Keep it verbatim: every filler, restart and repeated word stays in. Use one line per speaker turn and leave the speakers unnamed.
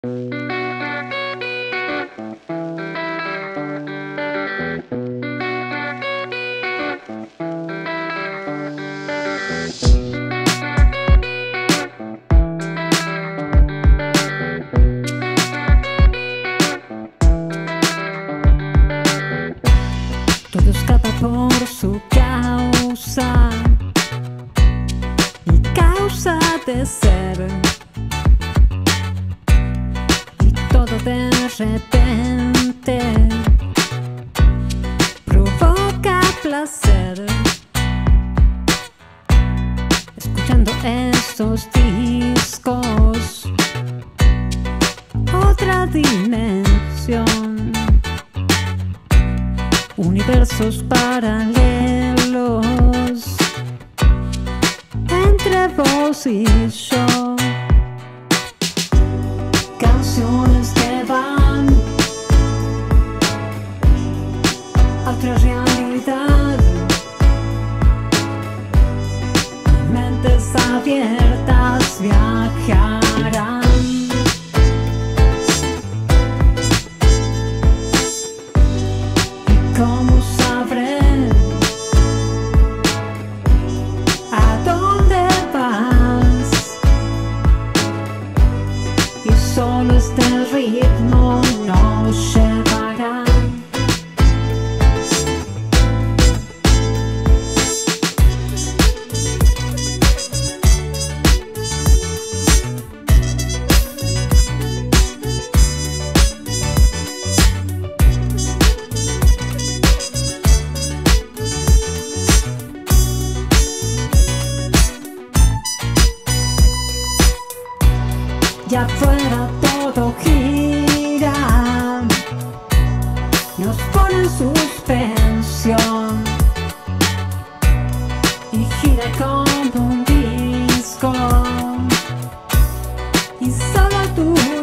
Todo escapa por su causa y causa de ser, y todo de repente provoca placer. Escuchando esos discos, otra dimensión, universos paralelos entre vos y yo, canciones que van a otra realidad, mentes abiertas viajarán. ¿Cómo sabré a dónde vas? Y solo este ritmo nos llevará. Ya afuera todo gira, nos pone en suspensión y gira como un disco, y solo tú